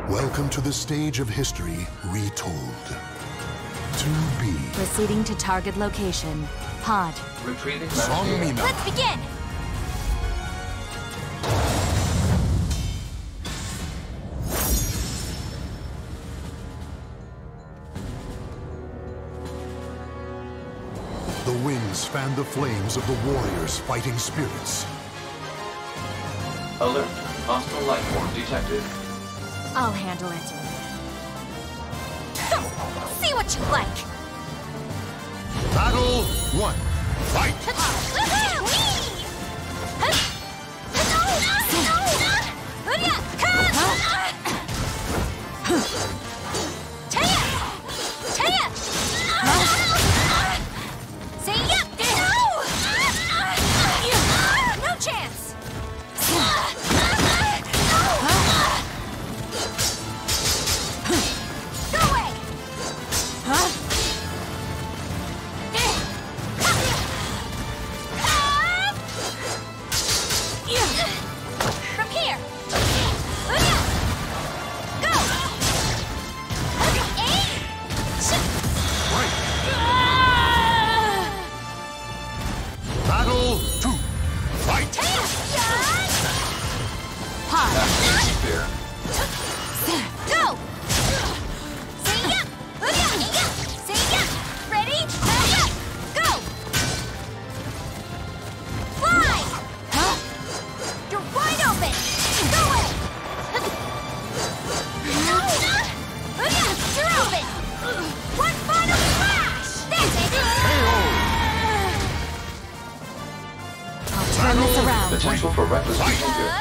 Welcome to the stage of history retold. To be. Proceeding to target location. Pod. Retrieving Songmina. Let's begin! The winds fan the flames of the warriors' fighting spirits. Alert. Hostile life form detected. I'll handle it. See what you like! Battle 1. Fight! No chance! Go away! From here! Go! Right! Battle 2. Fight! Activating spear. Go! Ready? Go! Fly! You're wide open! Go away! You're open! One final splash! That's it! I'll turn this around. Potential for reckless behavior.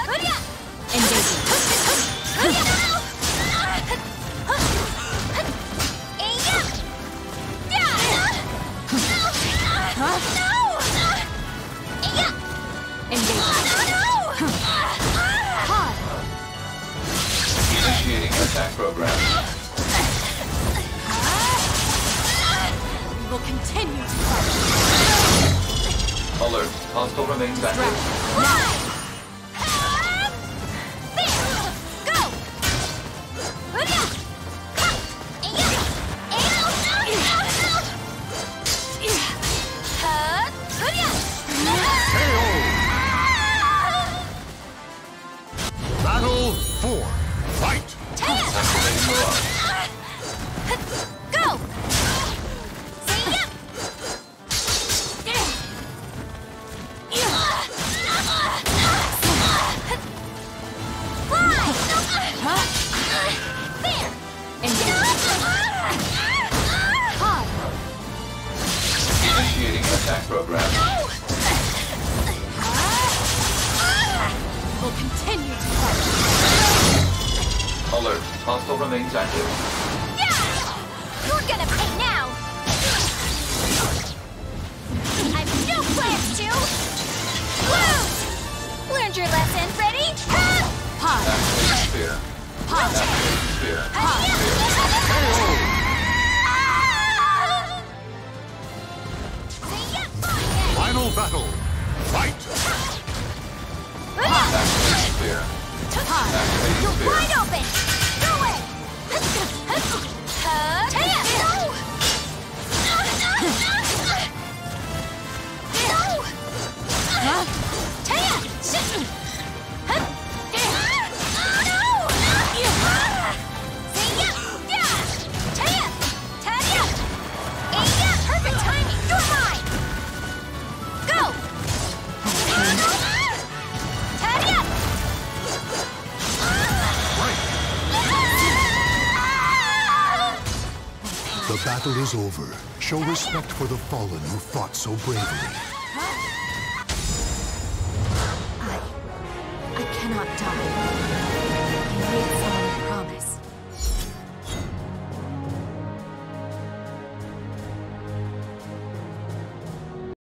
Initiating attack program. We will continue to fight. Alert. Hostile remains active. Battle 4. Fight! Activating mirage. Go! Initiating attack program. We'll continue to fight. Alert. Hostile remains active. You're gonna pay now! I've no plans to lose! Learned your lesson. Ready? Pause. Activating spear. Pause. Activating spear. Final battle. Fight! Activating spear. Activating You're spear. wide open! Go away! Perfect timing! You're mine! Go! Tadia! The battle is over. Show respect for the fallen who fought so bravely. I cannot die. I made